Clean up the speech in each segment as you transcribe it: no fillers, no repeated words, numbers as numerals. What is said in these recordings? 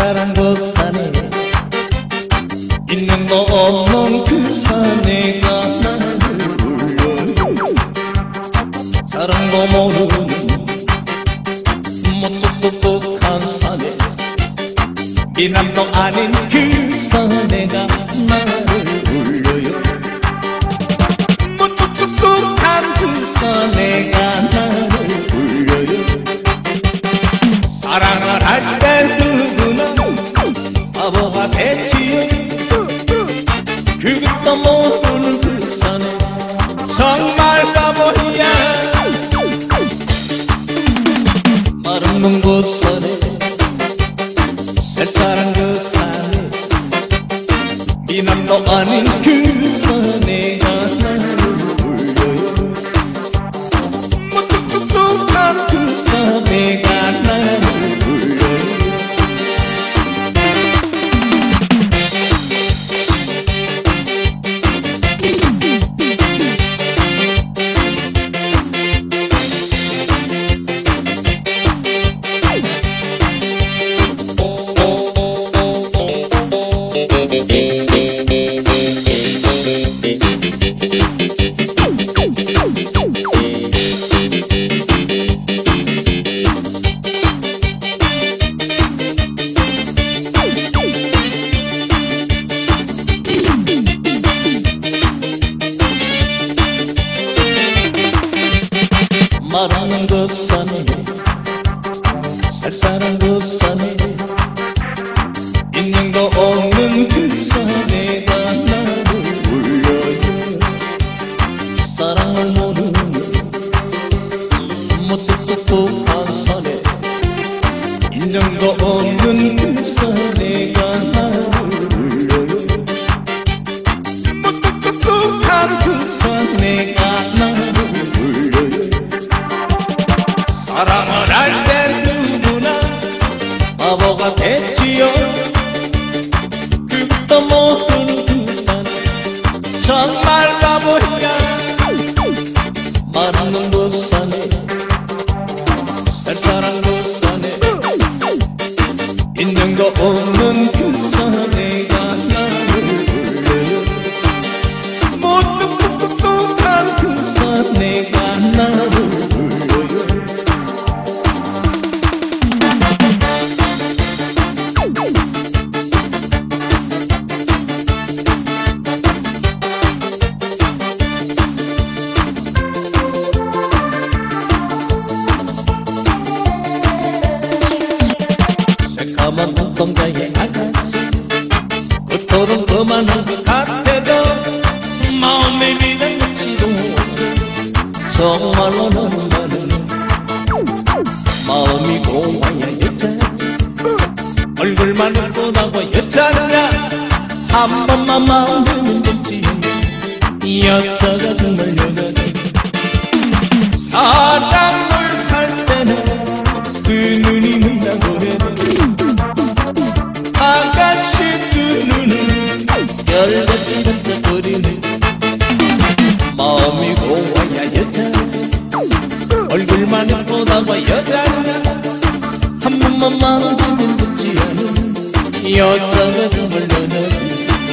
쌀쌀한 그 산에 있는 거 없는 그 산에가 나를 불러요. 다른 거 모르는 무뚝뚝뚝한 산에 미남도 아닌 그 산에가 나를 불러요. 무뚝뚝뚝한 그 산에가 나를 불러요. 사랑을 할 때 누구나 바보가 됐지요. 그것도 모르는 그 산에 정말 바보야. 마른 그 산에 쌀쌀한 그 산에 미남도 아닌 그 산에가 나를 불러요. 무뚝뚝뚝한 그 산에가 나를 불러요. 마른 그 산에 쌀쌀한 그 산에 있는 거 없는 그 산에가 나를 불러요. 사랑을 모르는 무뚝뚝뚝한 산에 있는 거 없는 그 산에가 나를 불러요. 무뚝뚝뚝한 그 산에가 나를 불러요. 사랑을 할 때 누구나 바보가 됐지요. 그것도 모르는 그 산에 정말 바보야. 마른 그 산에 쌀쌀한 그 산에 있는 거 없는 그 산에가 나를 불러요. 무뚝뚝뚝한 그 산에가 나를 불러요. 새까만 눈동자의 아가씨 그토록 그만한 것 같아도 마음이 비장같이도 없어. 정말로 너는 나는 마음이 고와야 여자지. 얼굴만 예쁘다고 여자냐. 한 번만 마음을 듣지 여자가 정말 여자지. 사랑을 할 때는 그 눈이 문다고 해도 아가씨 그 눈은 별같이 반짝거리네. 마음이 고와야 여자냐. 얼굴만 예쁘다고 여자냐. 한 번만 마음을 듣지 않은 여자가 정말 여자지.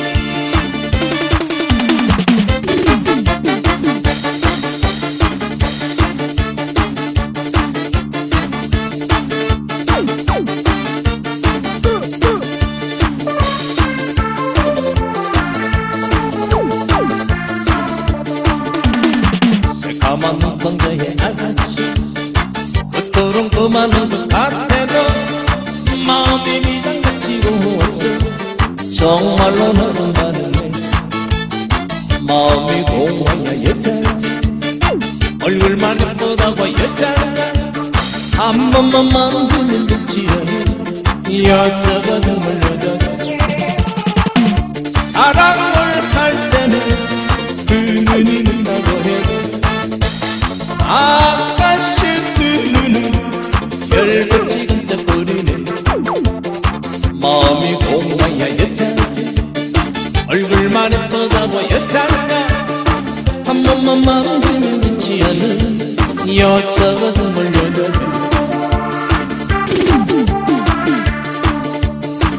새까만 눈동자의 아가씨 그토록 그만한 것 같아도 마음이 미장같이 고웠어. 정말로 너는 다르네. 마음이 고와야 여자지. 얼굴만 예쁘다고 여자냐. 한 번만 마음을 듣지 않은 여자가 정말 여자지. 사랑을 할 때는 그 눈이 문다고 해도 아가씨 그 눈은 별같이 반짝거리네. 마음이 고와야 여자지. 얼굴만 예쁘다고 여자냐. 한 번만 마음을 듣지 않은 여자가 정말 여자지.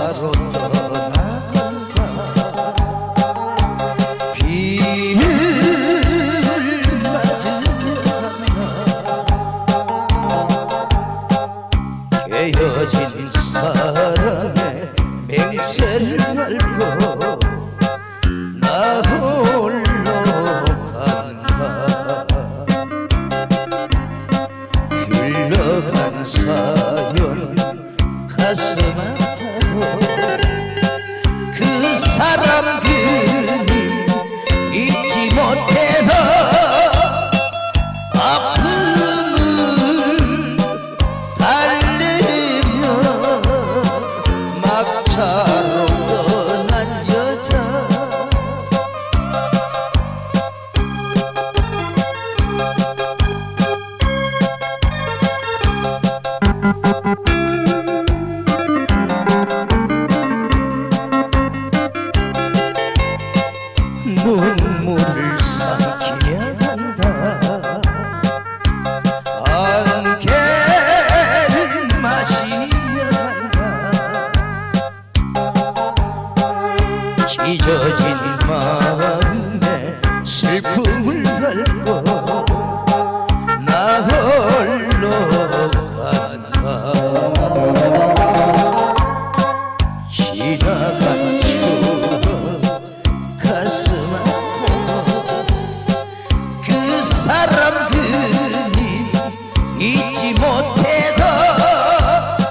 차로 떠나간다. 비를 맞으며 깨어진 사랑의 맹세를 알고 나 홀로 간다. 흘러간 사연 가슴 아파도 그 사람 그님 잊지 못해서 아픔을 달래며 막차로 떠난 여자. 눈물을 삼키며 간다. 안개를 마시며 간다. 찢어진 마음에 슬픔을 밟고 나 홀로 간다. 지나간 추억 가슴 아파 그 사람 그님 잊지 못해도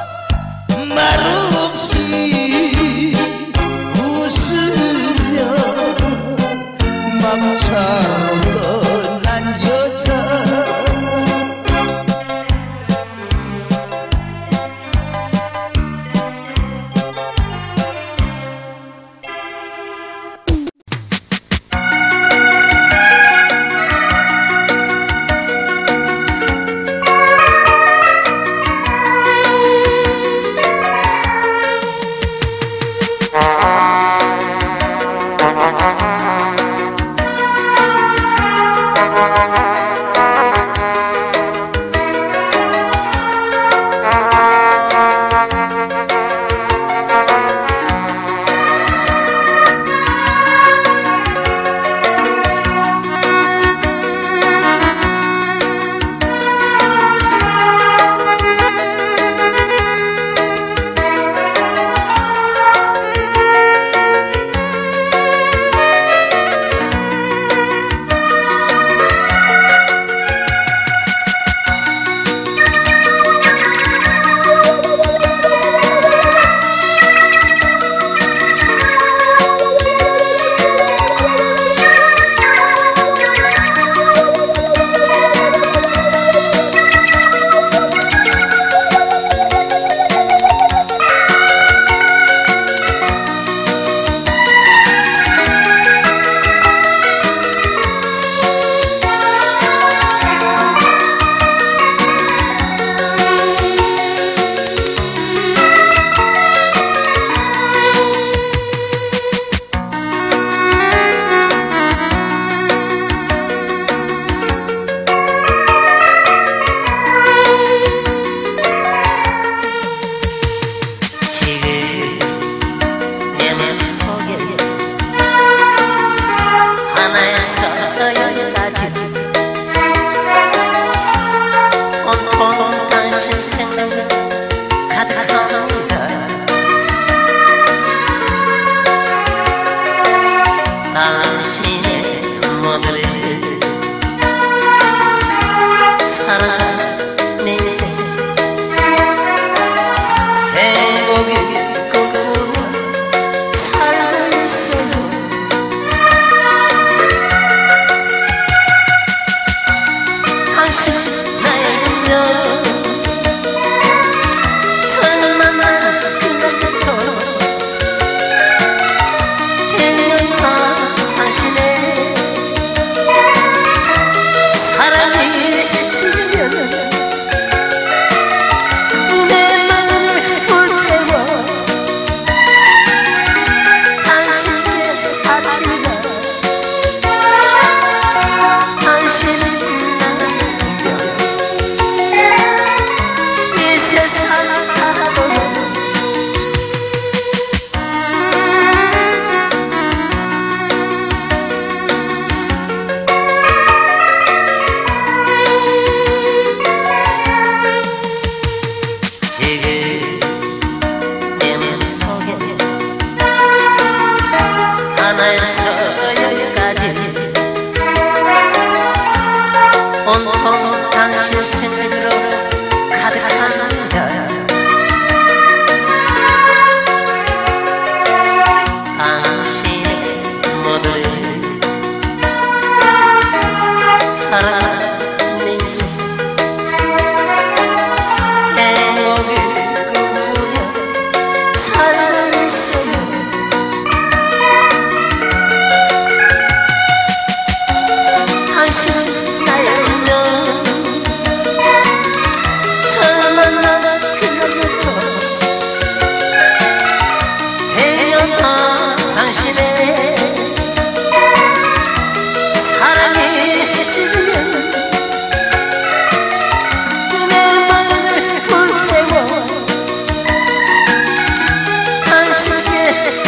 말없이 웃으며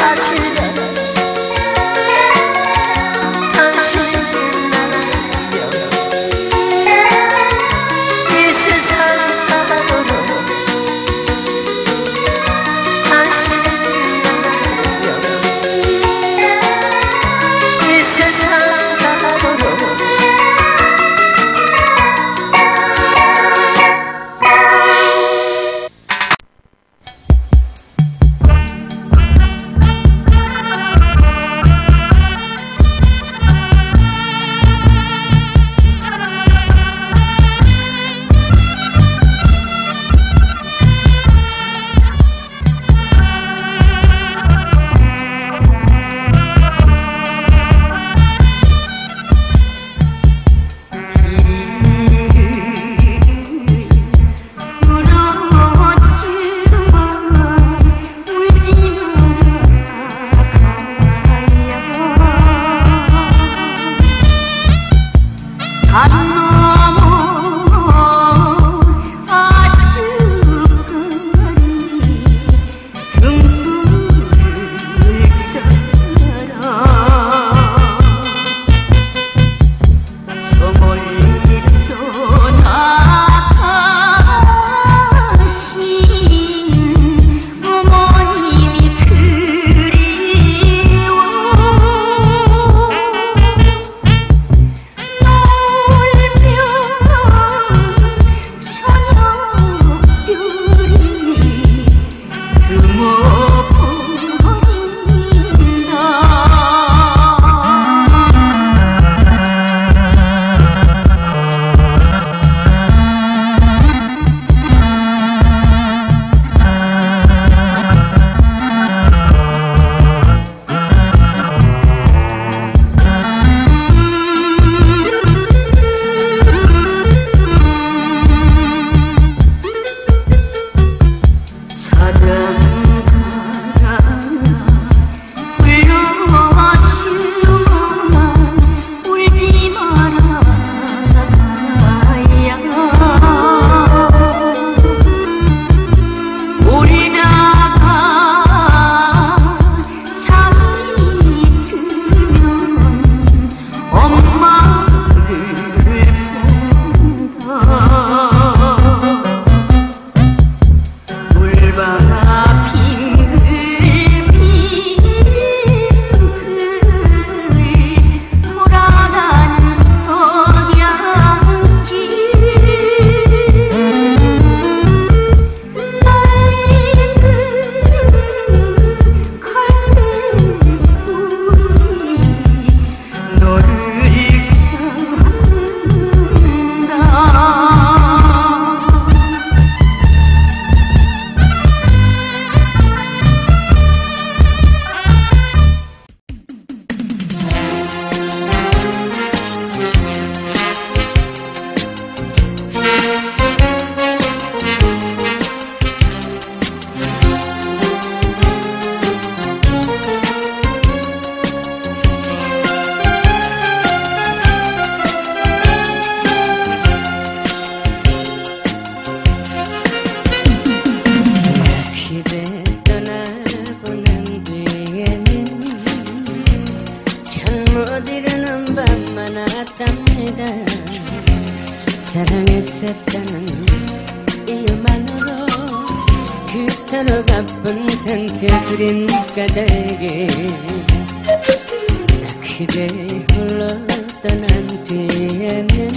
많았답니다. 사랑했었다는 이유만으로 그토록 아픈 상처들인 까닭에 나 그대 홀로 떠난 뒤에는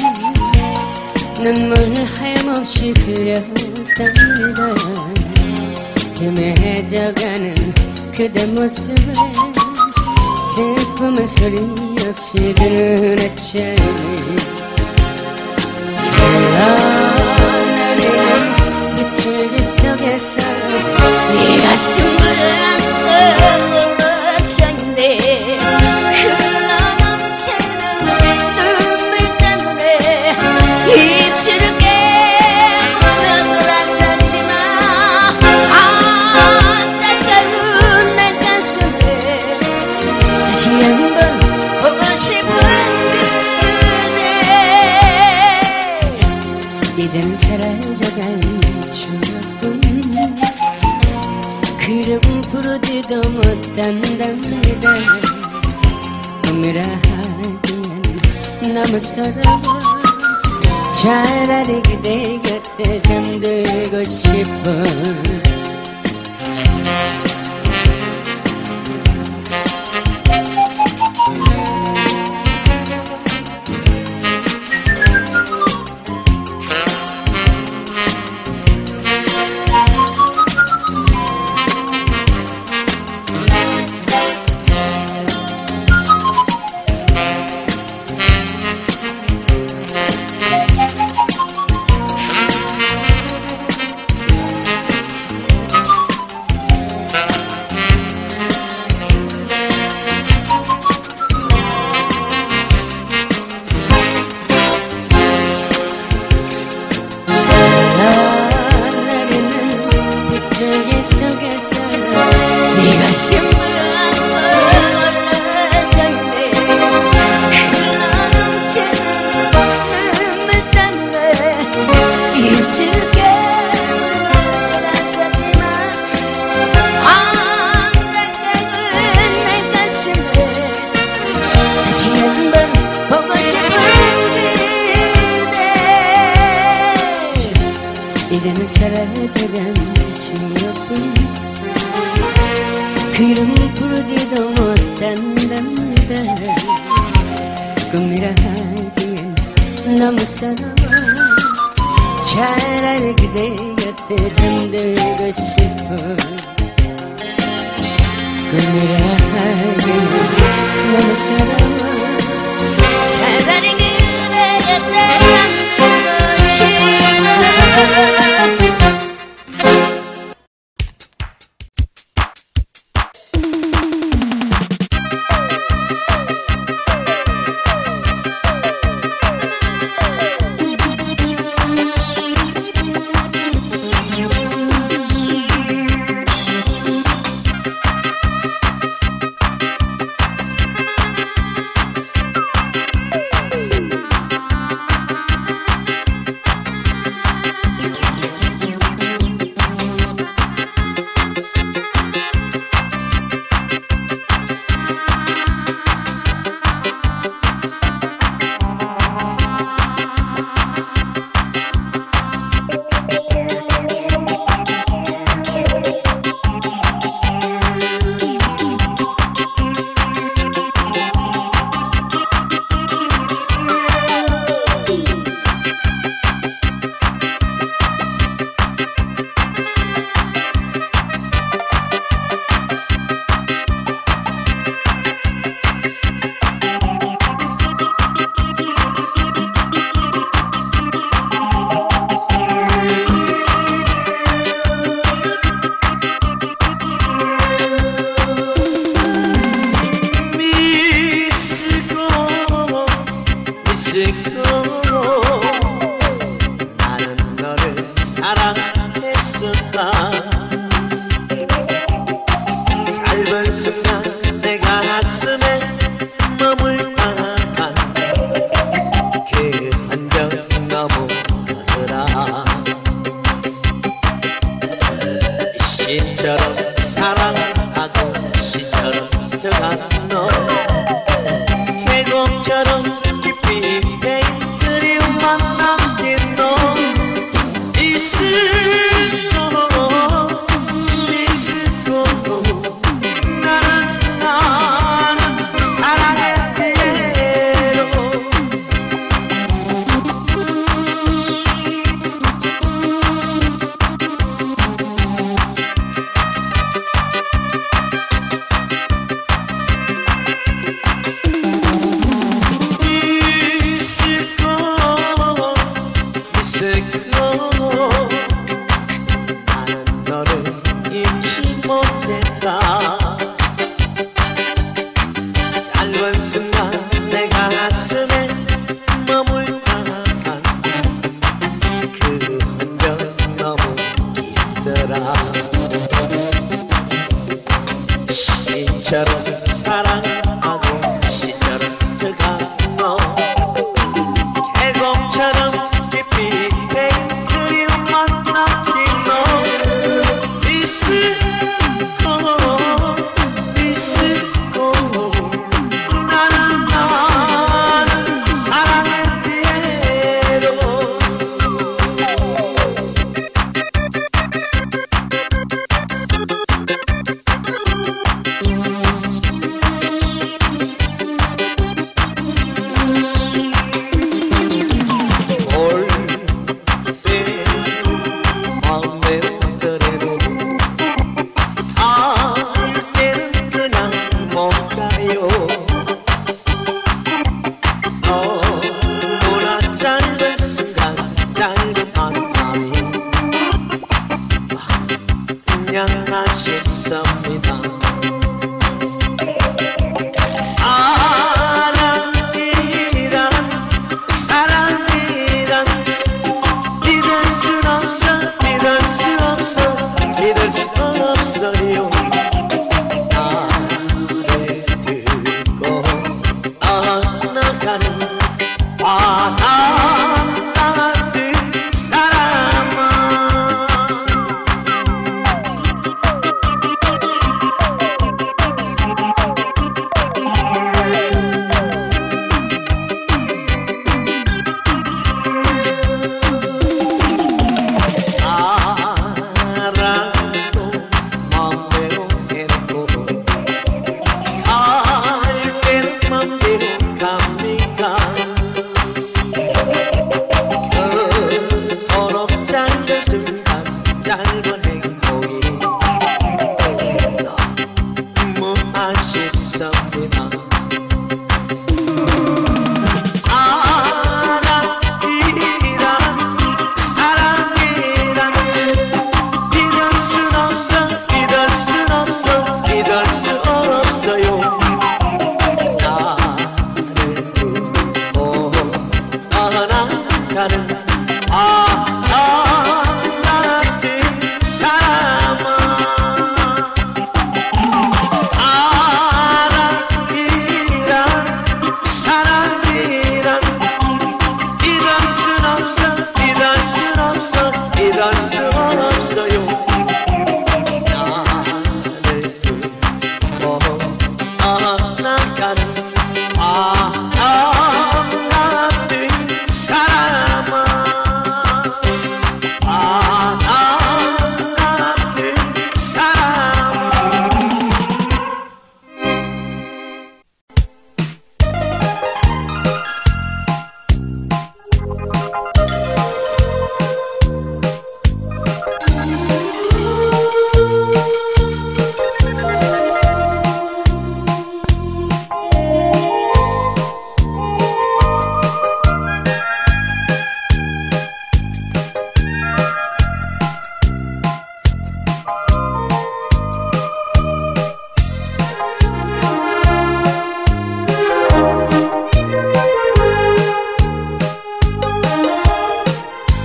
눈물 하염없이 흘렸답니다. 헤매져가는 그대 모습에 슬픔은 소리 없이 드는 애처음이 흘러나는 빗줄기 속에서 네 가슴은 서인데 흘러넘치는 눈물 때문에 입술을 깨물며 돌아섰지만 따가운 내 가슴에 다시 한번 보고 싶은 그대 이젠 사라져간 추억뿐 이름 부르지도 못한답니다. 꿈이라 하기엔 너무 서러워. 차라리 그대 곁에 잠들고 싶어. 네가 신부한 올라서있네. 흘러넘치는 마음을 딴데 입술게 나서지만 언젠가는 내 가슴에 다시 한번 보고 싶은 그대. 이제는 사라져간 추억뿐. 그 이름 부르지도 못한답니다. 꿈이라 하기엔 너무 서러워. 차라리 그대 곁에 잠들고 싶어. 꿈이라 하기엔 너무 서러워. 차라리 그대 곁에 잠들고 싶어. 나는 너를 사랑했었다. 짧은 순간 내 가슴에 머물다가 그 흔적 너무 크더라. 시처럼 사랑하고 시처럼 스쳐간 너, 계곡처럼 깊이 베인 그리움만 남긴 너. 미스고 나는 사랑의 피에로. 나는 너를 잊지 못했다. 짧은 순간 내 가슴에 머물다가 그 흔적 너무 깊더라. 시처럼 사랑하고 시처럼 스쳐간 너, 계곡처럼 깊이 베인 그리움만 남긴 너. 미스고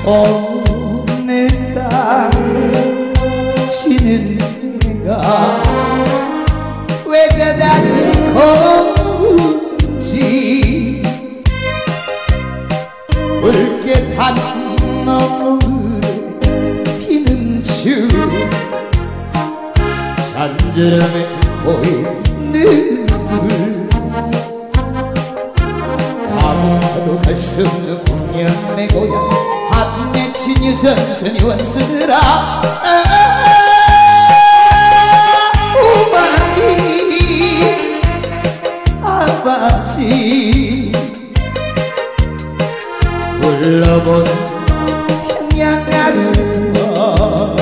오늘따라 지는 내가 왜 그다지 고운지 붉게 단 너울에 피는 주 잔드름에 보이는 눈물 아무도 갈 수 없는 공연 내 고향 한 맺힌 유전선이 원수들아 어머니 아버지 불러본 평양 아줌마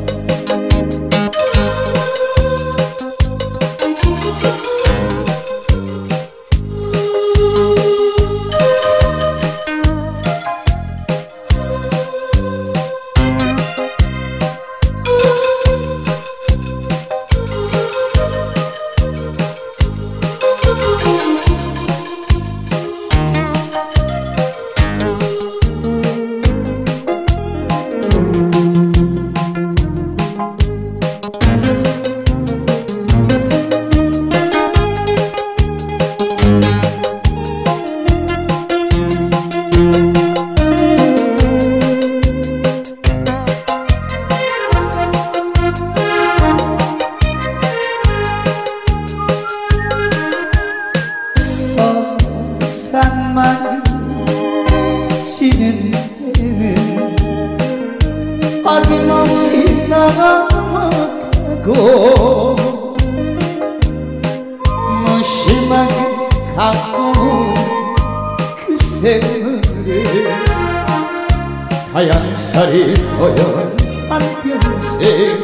산만 지는 해는 어김없이 넘어가고 무심하게 가까운 그 샘물을 하얀 살이 보여 한평생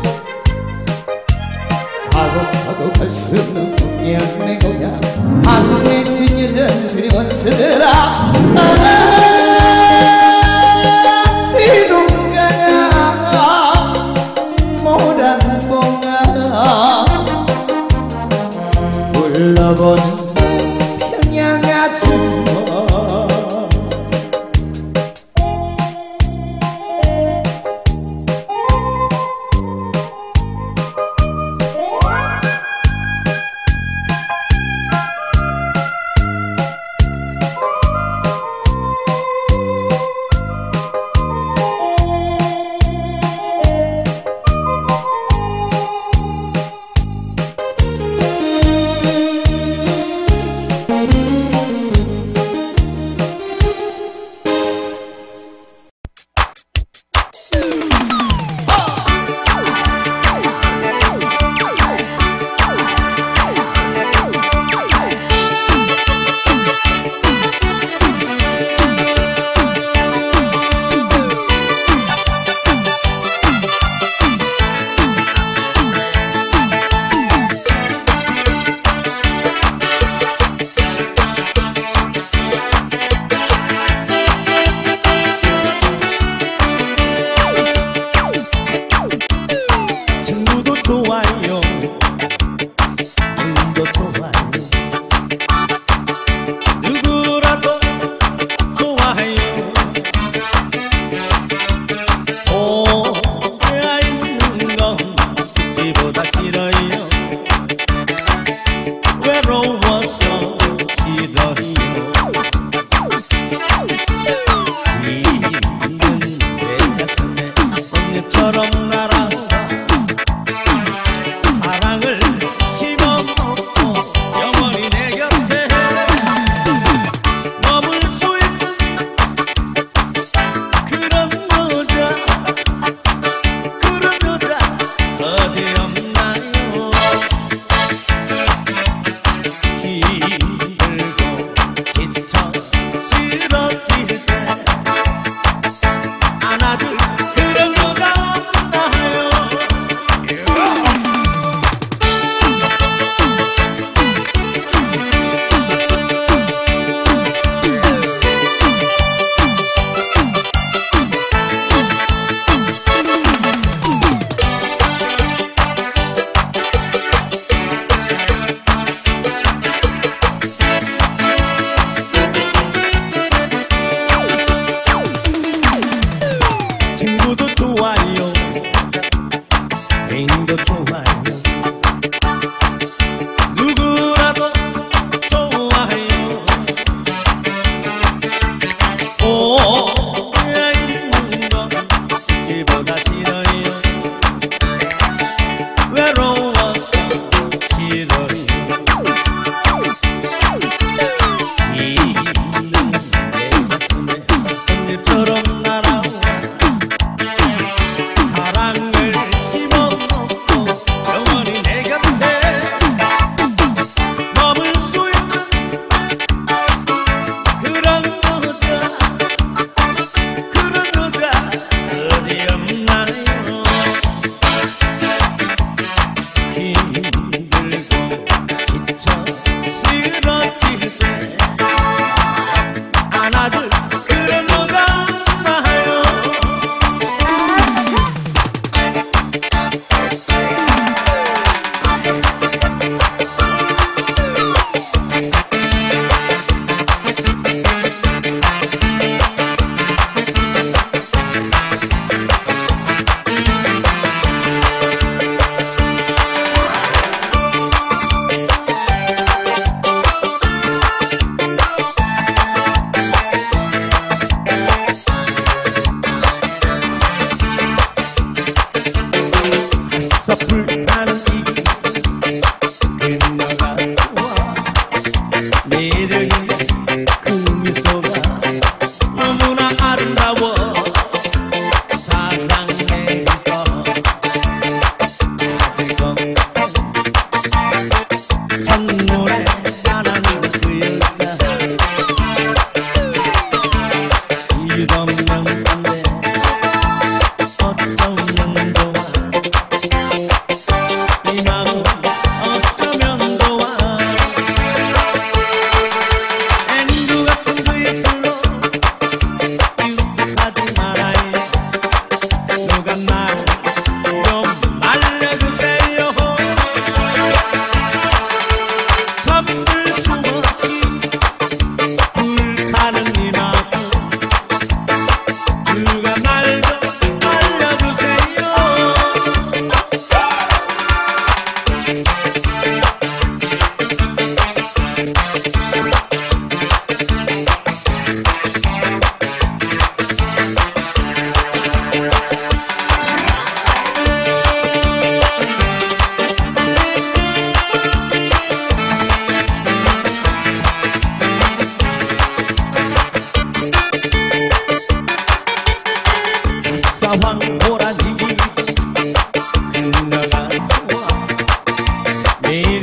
가고 갈 수 없는 풍경 내 고향 한 맺힌 유전선이 원수들아 이 동강아 모란봉아 불러보는 평양 아줌마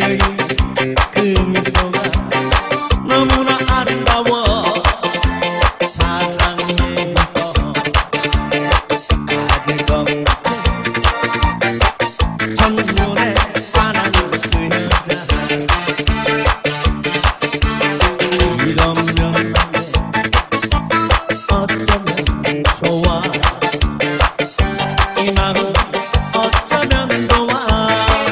그녀의 그 미소가 너무나 아름다워 사랑에 빠질 것 같아 첫눈에 반한 그 여자 이러면 어쩌면 좋아 이 마음 어쩌면 좋아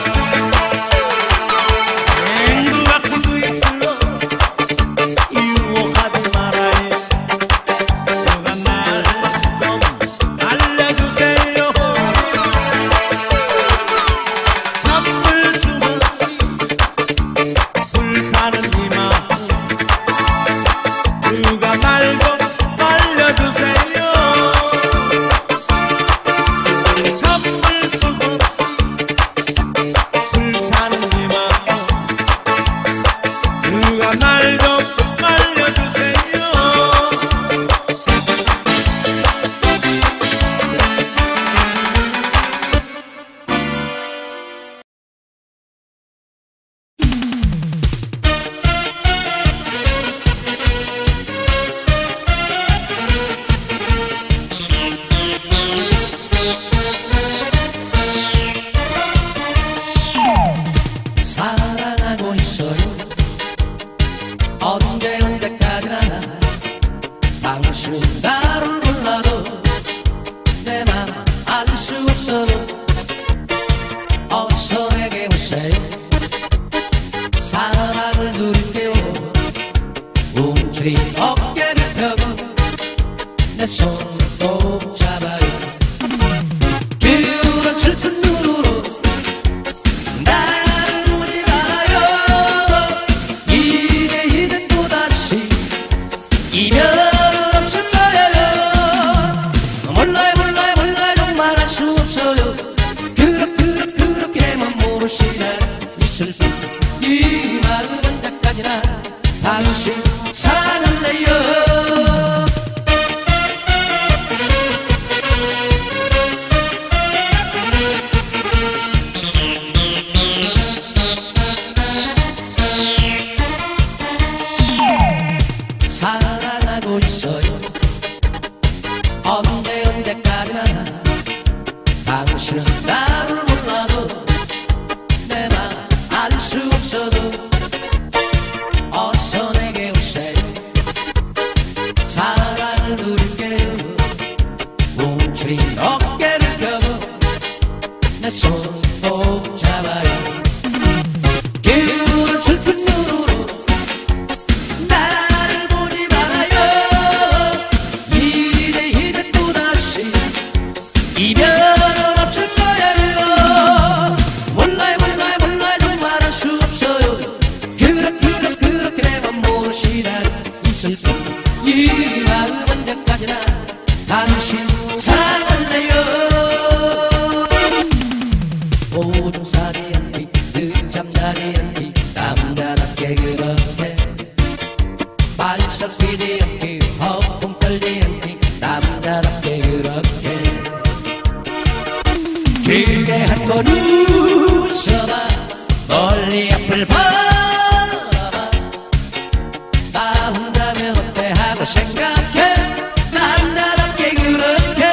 맹두 같은 그 입술로 유혹하지 말아요 누가 날 좀 알려주세요 참을 수 없이 불타는 이 마음 누가 날 좀 알려주세요 참을 수 없이 불타는 이 마음 누가 날 좀 알려주세요 사랑하고 있어요 언제까지나 당신 나를 몰라도 내 맘 알 수 없어도 어서 내게 오세요 사랑을 누릴게요 움츠린 어깨를 펴고 내 손 꼭 잡아요 그런 슬픈 눈으로 나를 보지 말아요 이제 또다시 이별은 없을 거예요 몰라요 정말 알 수 없어요 그렇게만 모르시나 있을 뿐이 마음 언제까지나 당신 사랑할래요 사랑하고 있어요 언제까지나 당신은 나를 몰라도 내 맘 알 수 없어도 어서 내게 오세요 사랑을 누릴게요 움츠린 어깨를 펴고 내 손 꼭 잡아요 그런 슬픈 눈으로 나를 보지 말아요 이제 또다시 이별은 없을 거예요 몰라요 정말 알 수 없어요 그렇게만 모르시나 있을 뿐이 마음 언제까지나 당신 사랑할래요 오줌 싸지 않기 늦잠 자지 않기 남자답게 그렇게 발석 뛰지 않기 허풍 떨지 않기 남자답게 그렇게 길게 한 번 웃어봐 멀리 앞을 바라봐 나 혼자면 어때 하고 생각해 남자답게 그렇게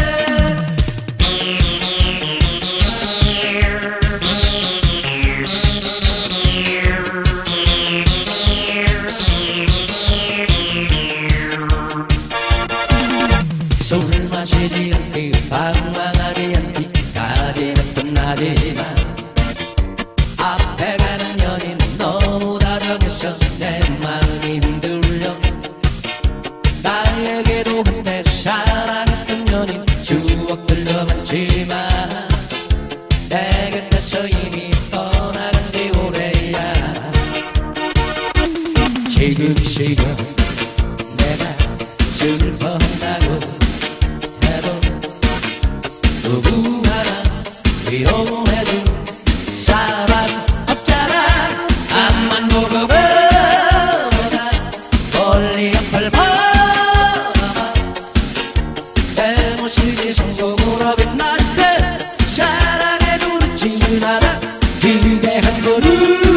술 마시지 않기 방황하지 않기 가지는 끝나지만 앞에 가는 연인 너무 다정해서 내 마음이 흔들려 나에게도 한때 사랑했던 연인 추억들도 많지만 내 곁에서 이미 떠나간 지 오래야 지금 내가 슬퍼한다고 해도 누구 하나 위로해줄 사람 없잖아 앞만 보고 보다 멀리 앞을 바라봐 내 모습이 성공으로 빛날 때 사랑에 눈치는 않아 기대한 거를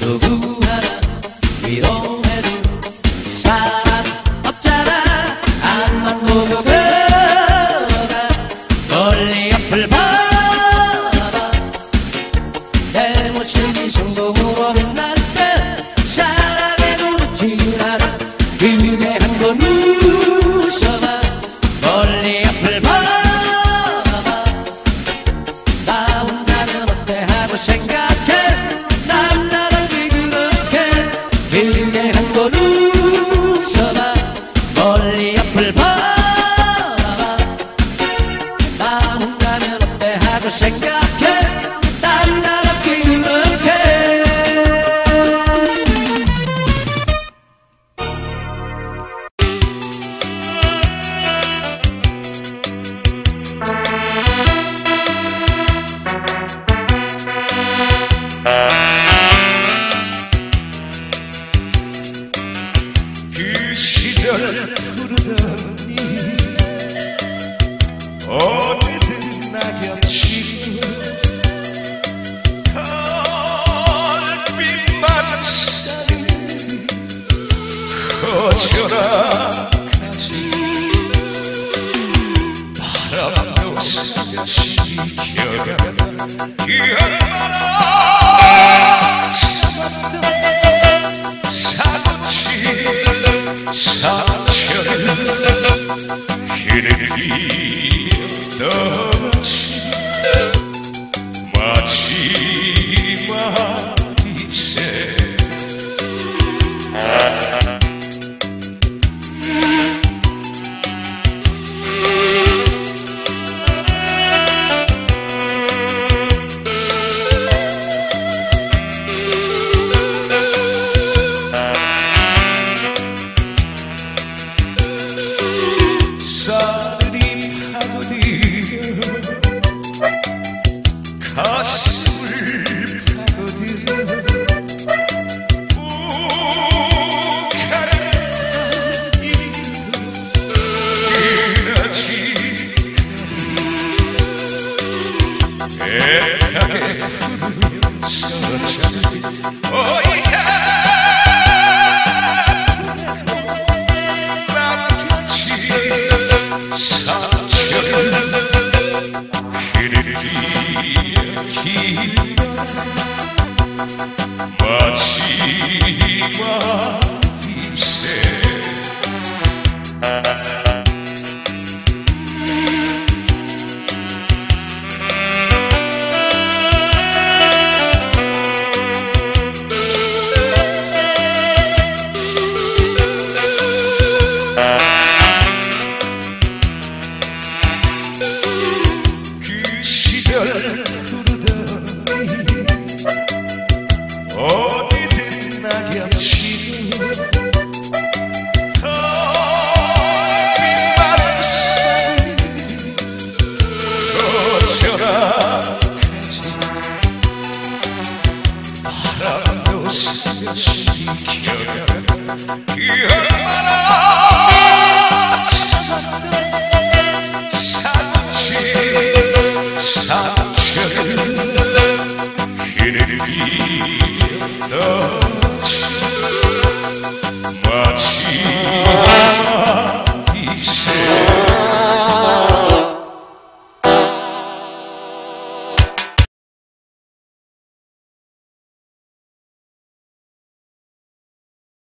누구 하나 위로해도 사람 없잖아. 앞만 보고 걸어가 멀리 옆을 바라봐. 내 모습이 성공으로 빛날 때 사랑에 누르지 않아. 그대 한 번 웃어봐. 멀리 옆을 바라봐. 나 혼자면 어때 하고 생각해. 남자들이 그렇게. 그대 한 번 웃어봐. 멀리 옆을 바라봐. 나 혼자면 어때 하고 생각해. 남자답게 그렇게. 그 시절 푸르더니 어디든 낙엽치고 달빛 많은 산이 커져라 가지. 바람도 살며시 비켜가 그 얼마나 참았던 사무치 상처를 그늘이 떠나지. 마지막 잎새 사들이 파고들어 가슴을 파고들어 욱하는 그러지 애타게 부르면서 잠이 오이야 남겼지. 상처를 그늘이 길어라. 마지막 잎새 그 시절 푸르더니 어디든 낙엽치고 달빛 많은 산이 커져라 가지. 바람도 살며시 비켜가 그 얼마나 참았던 사무치 상처를 그늘이 떠나지. 마치